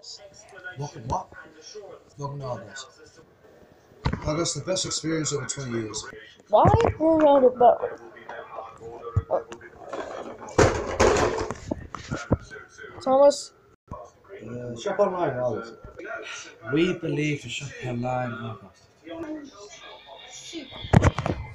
Welcome what? Welcome to August. August, the best experience over 20 years. Why run out of battery? Thomas? Shop online, August. We believe to shop online, August.